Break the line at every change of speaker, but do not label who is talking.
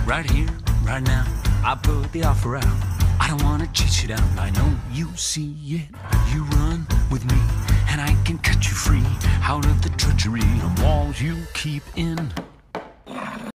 Right here, right now, I put the offer out. I don't wanna chase you down, I know you see it. You run with me, and I can cut you free out of the treachery of walls you keep in.